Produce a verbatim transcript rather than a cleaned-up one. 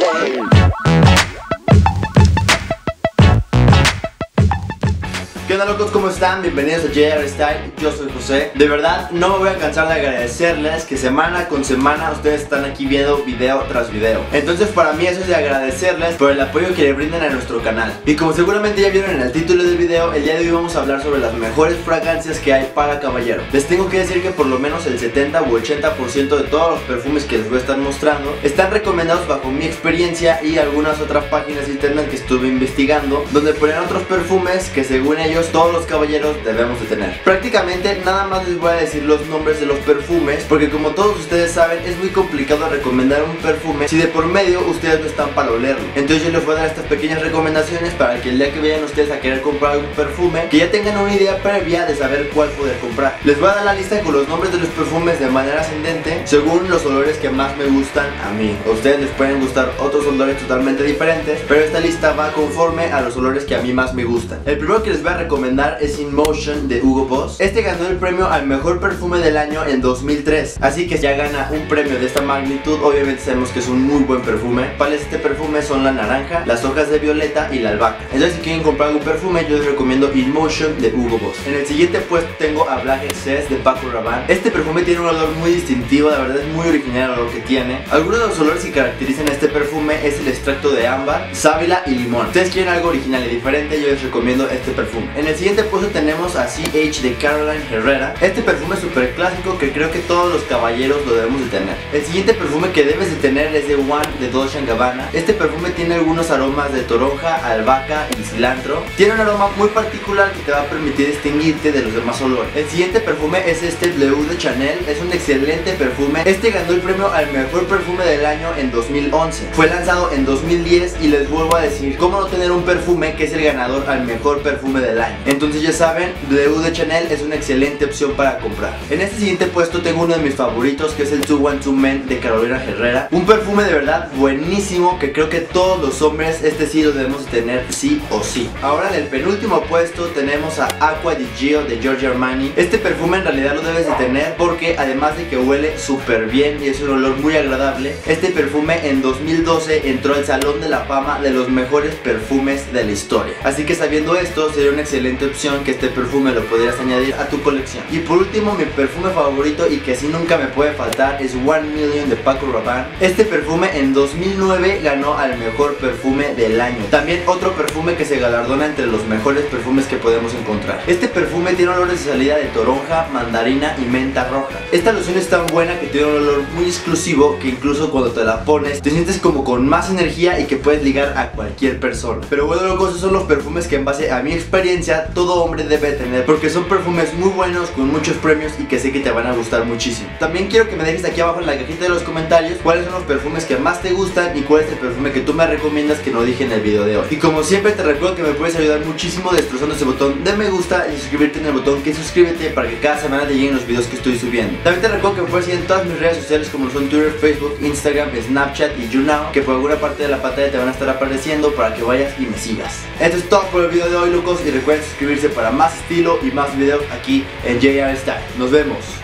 ¿Qué onda, locos? ¿Cómo están? Bienvenidos a J R Style, yo soy José. De verdad, no me voy a cansar de agradecerles que semana con semana ustedes están aquí viendo video tras video. Entonces para mí eso es de agradecerles por el apoyo que le brindan a nuestro canal. Y como seguramente ya vieron en el título del video, el día de hoy vamos a hablar sobre las mejores fragancias que hay para caballero. Les tengo que decir que por lo menos el setenta u ochenta por ciento de todos los perfumes que les voy a estar mostrando están recomendados bajo mi experiencia y algunas otras páginas de internet que estuve investigando, donde ponen otros perfumes que según ellos todos los caballeros debemos de tener. Prácticamente nada más les voy a decir los nombres de los perfumes, porque como todos ustedes saben es muy complicado recomendar un perfume si de por medio ustedes no están para olerlo. Entonces yo les voy a dar estas pequeñas recomendaciones para que el día que vayan ustedes a querer comprar algún perfume, que ya tengan una idea previa de saber cuál poder comprar. Les voy a dar la lista con los nombres de los perfumes de manera ascendente según los olores que más me gustan a mí. A ustedes les pueden gustar otros olores totalmente diferentes, pero esta lista va conforme a los olores que a mí más me gustan. El primero que les voy a recomendar es In Motion de Hugo Boss. Este ganó el premio al mejor perfume del año en dos mil tres, así que ya gana un premio de esta magnitud, obviamente sabemos que es un muy buen perfume. ¿Cuál es este perfume? Son la naranja, las hojas de violeta y la albahaca. Entonces si quieren comprar algún perfume yo les recomiendo In Motion de Hugo Boss. En el siguiente puesto tengo a Black Excess de Paco Rabanne. Este perfume tiene un olor muy distintivo, la verdad es muy original el olor que tiene. Algunos de los olores que caracterizan a este perfume es el extracto de ámbar, sábila y limón. Si ustedes quieren algo original y diferente yo les recomiendo este perfume. En el siguiente puesto tenemos a C H de Caroline Herrera. Este perfume es súper clásico que creo que todos los caballeros lo debemos de tener. El siguiente perfume que debes de tener es de One de Dolce and Gabbana. Este perfume tiene algunos aromas de toronja, albahaca y cilantro. Tiene un aroma muy particular que te va a permitir distinguirte de los demás olores. El siguiente perfume es este Bleu de Chanel. Es un excelente perfume. Este ganó el premio al mejor perfume del año en dos mil once. Fue lanzado en dos mil diez y les vuelvo a decir cómo no tener un perfume que es el ganador al mejor perfume del año. Entonces ya saben, Bleu de Chanel es una excelente opción para comprar. En este siguiente puesto tengo uno de mis favoritos, que es el Two One Two Men de Carolina Herrera. Un perfume de verdad buenísimo que creo que todos los hombres este sí lo debemos tener sí o sí. Ahora en el penúltimo puesto tenemos a Acqua di Gio de Giorgio Armani. Este perfume en realidad lo debes de tener porque además de que huele súper bien y es un olor muy agradable, este perfume en dos mil doce entró al Salón de la Fama de los mejores perfumes de la historia. Así que sabiendo esto sería una excelente opción que este perfume lo podrías añadir a tu colección. Y por último, mi perfume favorito y que así nunca me puede faltar es One Million de Paco Rabanne. Este perfume en dos mil nueve ganó al mejor perfume del año. También otro perfume que se galardona entre los mejores perfumes que podemos encontrar. Este perfume tiene olores de salida de toronja, mandarina y menta roja. Esta loción es tan buena que tiene un olor muy exclusivo que incluso cuando te la pones te sientes como con más energía y que puedes ligar a cualquier persona. Pero bueno, locos, esos son los perfumes que en base a mi experiencia todo hombre debe tener, porque son perfumes muy buenos con muchos premios y que sé que te van a gustar muchísimo. También quiero que me dejes aquí abajo en la cajita de los comentarios cuáles son los perfumes que más te gustan y cuál es el perfume que tú me recomiendas que no dije en el video de hoy. Y como siempre te recuerdo que me puedes ayudar muchísimo destrozando ese botón de me gusta y suscribirte en el botón que suscríbete para que cada semana te lleguen los videos que estoy subiendo. También te recuerdo que me puedes seguir en todas mis redes sociales como son Twitter, Facebook, Instagram, Snapchat y YouNow, que por alguna parte de la pantalla te van a estar apareciendo para que vayas y me sigas. Esto es todo por el video de hoy, locos, y recuerden suscribirse para más estilo y más videos aquí en J R Style. Nos vemos.